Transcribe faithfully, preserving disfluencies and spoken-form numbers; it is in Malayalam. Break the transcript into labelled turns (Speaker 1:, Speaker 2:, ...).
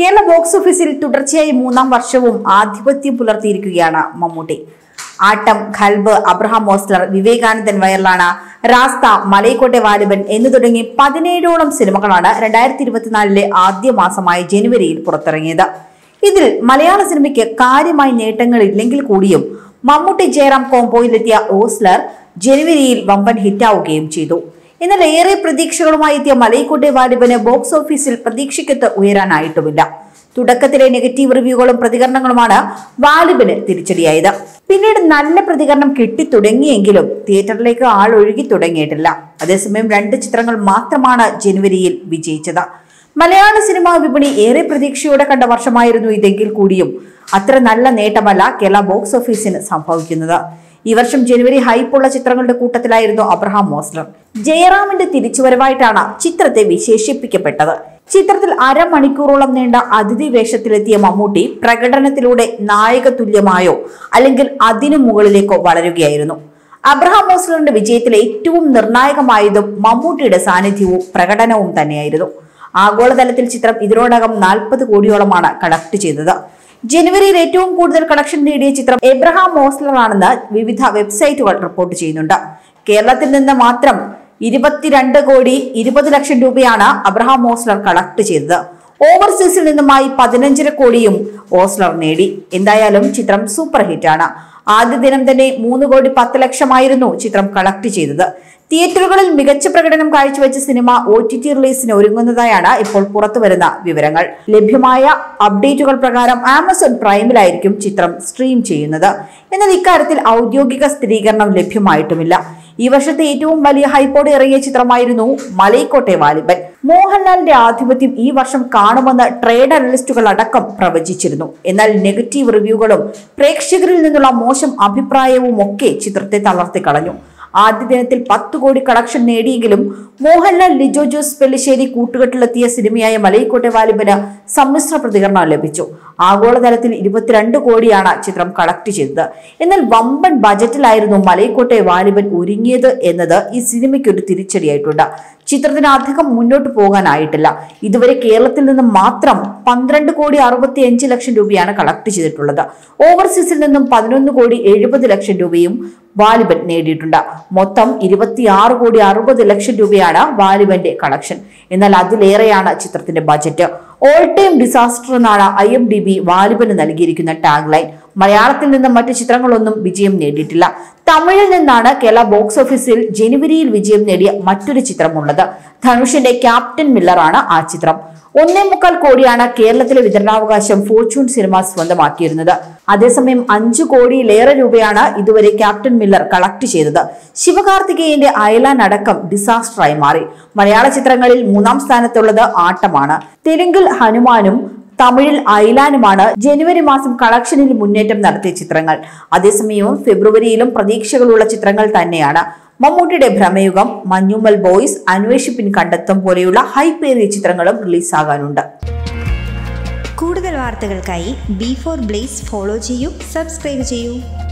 Speaker 1: കേരള ബോക്സ് ഓഫീസിൽ തുടർച്ചയായി മൂന്നാം വർഷവും ആധിപത്യം പുലർത്തിയിരിക്കുകയാണ് മമ്മൂട്ടി. ആട്ടം, ഖൽബ്, അബ്രഹാം ഓസ്ലർ, വിവേകാനന്ദൻ വയറിലാണ്, രാസ്ത, മലൈക്കോട്ടെ വാലിബൻ എന്നു തുടങ്ങി പതിനേഴോളം സിനിമകളാണ് രണ്ടായിരത്തി ഇരുപത്തിനാലിലെ ആദ്യ മാസമായ ജനുവരിയിൽ പുറത്തിറങ്ങിയത്. ഇതിൽ മലയാള സിനിമയ്ക്ക് കാര്യമായി നേട്ടങ്ങൾ ഇല്ലെങ്കിൽ കൂടിയും മമ്മൂട്ടി ജയറാം കോംബോയിലെത്തിയ ഓസ്ലർ ജനുവരിയിൽ വമ്പൻ ഹിറ്റാവുകയും ചെയ്തു. എന്നാൽ ഏറെ പ്രതീക്ഷകളുമായി എത്തിയ മലൈക്കോട്ടെ വാലിബന് ബോക്സ് ഓഫീസിൽ പ്രതീക്ഷയ്ക്കൊത്ത് ഉയരാനായിട്ടുമില്ല. തുടക്കത്തിലെ നെഗറ്റീവ് റിവ്യൂകളും പ്രതികരണങ്ങളുമാണ് വാലിബന് തിരിച്ചടിയായത്. പിന്നീട് നല്ല പ്രതികരണം കിട്ടിത്തുടങ്ങിയെങ്കിലും തിയേറ്ററിലേക്ക് ആൾ ഒഴുകി തുടങ്ങിയിട്ടില്ല. അതേസമയം രണ്ട് ചിത്രങ്ങൾ മാത്രമാണ് ജനുവരിയിൽ വിജയിച്ചത്. മലയാള സിനിമാ വിപണി ഏറെ പ്രതീക്ഷയോടെ കണ്ട വർഷമായിരുന്നു ഇതെങ്കിൽ കൂടിയും അത്ര നല്ല നേട്ടമല്ല കേരള ബോക്സ് ഓഫീസിന് സംഭവിക്കുന്നത്. ഈ വർഷം ജനുവരി ഹൈപ്പുള്ള ചിത്രങ്ങളുടെ കൂട്ടത്തിലായിരുന്നു അബ്രഹാം ഓസ്ലർ. ജയറാമിന്റെ തിരിച്ചുവരവായിട്ടാണ് ചിത്രത്തെ വിശേഷിപ്പിക്കപ്പെട്ടത്. ചിത്രത്തിൽ അരമണിക്കൂറോളം നീണ്ട അതിഥി വേഷത്തിലെത്തിയ മമ്മൂട്ടി പ്രകടനത്തിലൂടെ നായക തുല്യമായോ അല്ലെങ്കിൽ അതിനു മുകളിലേക്കോ വളരുകയായിരുന്നു. അബ്രഹാം ഓസ്ലറിന്റെ വിജയത്തിൽ ഏറ്റവും നിർണായകമായതും മമ്മൂട്ടിയുടെ സാന്നിധ്യവും പ്രകടനവും തന്നെയായിരുന്നു. ആഗോളതലത്തിൽ ചിത്രം ഇതിനോടകം നാൽപ്പത് കോടിയോളമാണ് കളക്ട് ചെയ്തത്. ജനുവരിയിൽ ഏറ്റവും കൂടുതൽ കളക്ഷൻ നേടിയ ചിത്രം എബ്രഹാം ഓസ്ലർ ആണെന്ന് വിവിധ വെബ്സൈറ്റുകൾ റിപ്പോർട്ട് ചെയ്യുന്നുണ്ട്. കേരളത്തിൽ നിന്ന് മാത്രം ഇരുപത്തിരണ്ട് കോടി ഇരുപത് ലക്ഷം രൂപയാണ് അബ്രഹാം ഓസ്ലർ കളക്ട് ചെയ്തത്. ഓവർസീസിൽ നിന്നുമായി പതിനഞ്ചര കോടിയും ഓസ്ലർ നേടി. എന്തായാലും ചിത്രം സൂപ്പർ ഹിറ്റാണ്. ആദ്യ ദിനം തന്നെ മൂന്ന് കോടി പത്ത് ലക്ഷമായിരുന്നു ചിത്രം കളക്ട് ചെയ്തത്. തിയേറ്ററുകളിൽ മികച്ച പ്രകടനം കാഴ്ചവെച്ച സിനിമ ഒ ടി ടി റിലീസിന് ഒരുങ്ങുന്നതായാണ് ഇപ്പോൾ പുറത്തുവരുന്ന വിവരങ്ങൾ. ലഭ്യമായ അപ്ഡേറ്റുകൾ പ്രകാരം ആമസോൺ പ്രൈമിലായിരിക്കും ചിത്രം സ്ട്രീം ചെയ്യുന്നത്. എന്നാൽ ഇക്കാര്യത്തിൽ ഔദ്യോഗിക സ്ഥിരീകരണം ലഭ്യമായിട്ടുമില്ല. ഈ വർഷത്തെ ഏറ്റവും വലിയ ഹൈപ്പോടെ ഇറങ്ങിയ ചിത്രമായിരുന്നു മലൈക്കോട്ടെ വാലിബൻ. മോഹൻലാലിന്റെ ആധിപത്യം ഈ വർഷം കാണുമെന്ന് ട്രേഡ് അനലിസ്റ്റുകൾ അടക്കം പ്രവചിച്ചിരുന്നു. എന്നാൽ നെഗറ്റീവ് റിവ്യൂകളും പ്രേക്ഷകരിൽ നിന്നുള്ള മോശം അഭിപ്രായവും ഒക്കെ ചിത്രത്തെ തളർത്തി കളഞ്ഞു. ആദ്യ ദിനത്തിൽ പത്ത് കോടി കളക്ഷൻ നേടിയെങ്കിലും മോഹൻലാൽ, ലിജോ ജോസ് പെല്ലിശ്ശേരി കൂട്ടുകെട്ടിലെത്തിയ സിനിമയായ മലൈക്കോട്ടെ വാലിബന് സമ്മിശ്ര പ്രതികരണം ലഭിച്ചു. ആഗോളതലത്തിൽ ഇരുപത്തിരണ്ട് കോടിയാണ് ചിത്രം കളക്ട് ചെയ്തത്. എന്നാൽ വമ്പൻ ബജറ്റിലായിരുന്നു മലൈക്കോട്ടെ വാലിബൻ ഒരുങ്ങിയത് എന്നത് ഈ സിനിമയ്ക്ക് ഒരു തിരിച്ചടിയായിട്ടുണ്ട്. ചിത്രത്തിന് അധികം മുന്നോട്ട് പോകാനായിട്ടില്ല. ഇതുവരെ കേരളത്തിൽ നിന്ന് മാത്രം പന്ത്രണ്ട് കോടി അറുപത്തി അഞ്ച് ലക്ഷം രൂപയാണ് കളക്ട് ചെയ്തിട്ടുള്ളത്. ഓവർസീസിൽ നിന്നും പതിനൊന്ന് കോടി എഴുപത് ലക്ഷം രൂപയും വാലിബൻ നേടിയിട്ടുണ്ട്. മൊത്തം ഇരുപത്തിയാറ് കോടി അറുപത് ലക്ഷം രൂപയാണ് വാലിബന്റെ കളക്ഷൻ. എന്നാൽ അതിലേറെയാണ് ചിത്രത്തിന്റെ ബജറ്റ്. ഓൾ ടൈം ഡിസാസ്റ്റർ എന്നാണ് ഐ എം ഡി ബി വാലിബന് നൽകിയിരിക്കുന്ന ടാഗ് ലൈൻ. മലയാളത്തിൽ നിന്ന് മറ്റു ചിത്രങ്ങളൊന്നും വിജയം നേടിയിട്ടില്ല. തമിഴിൽ നിന്നാണ് കേരള ബോക്സ് ഓഫീസിൽ ജനുവരിയിൽ വിജയം നേടിയ മറ്റൊരു ചിത്രമുള്ളത്. ധനുഷിന്റെ ക്യാപ്റ്റൻ മില്ലർ ആണ് ആ ചിത്രം. ഒന്നേ മുക്കാൽ കോടിയാണ് കേരളത്തിലെ വിതരണാവകാശം ഫോർച്യൂൺ സിനിമ സ്വന്തമാക്കിയിരുന്നത്. അതേസമയം അഞ്ചു കോടിയിലേറെ രൂപയാണ് ഇതുവരെ ക്യാപ്റ്റൻ മില്ലർ കളക്ട് ചെയ്തത്. ശിവകാർത്തികേയന്റെ അയലാൻ അടക്കം ഡിസാസ്റ്ററായി മാറി. മലയാള ചിത്രങ്ങളിൽ മൂന്നാം സ്ഥാനത്തുള്ളത് ആട്ടമാണ്. തെലുങ്കിൽ ഹനുമാനും തമിഴിൽ ഐലാനുമാണ് ജനുവരി മാസം കളക്ഷനിൽ മുന്നേറ്റം നടത്തിയ ചിത്രങ്ങൾ. അതേസമയവും ഫെബ്രുവരിയിലും പ്രതീക്ഷകളുള്ള ചിത്രങ്ങൾ തന്നെയാണ്. മമ്മൂട്ടിയുടെ ഭ്രമയുഗം, മഞ്ഞുമ്മൽ ബോയ്സ്, അന്വേഷിപ്പിൻ കണ്ടെത്തും പോലെയുള്ള ഹൈപ്പേറിയ ചിത്രങ്ങളും റിലീസാകാനുണ്ട്.
Speaker 2: കൂടുതൽ വാർത്തകൾക്കായി ബി ഫോർ ബ്ലേസ് ഫോളോ ചെയ്യൂ, സബ്സ്ക്രൈബ് ചെയ്യൂ.